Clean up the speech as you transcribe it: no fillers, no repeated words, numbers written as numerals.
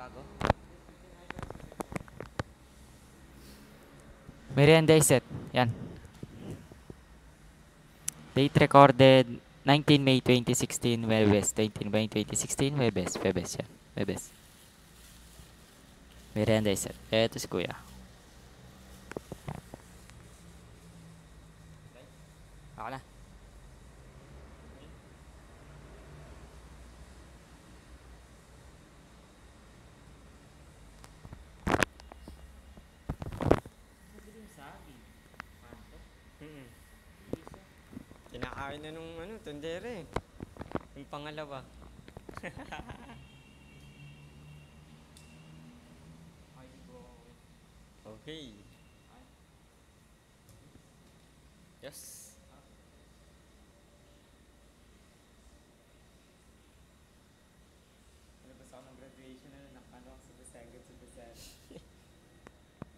bago. Meryenda is set. Yan. Date recorded 19 May 2016, Webes. 19 May 2016, Webes. Webes yan. Webes. Meryenda is set. Eto si Kuya. Ako na. Kinakain na nung tundere. Yung pangalawa. Okay. Yes.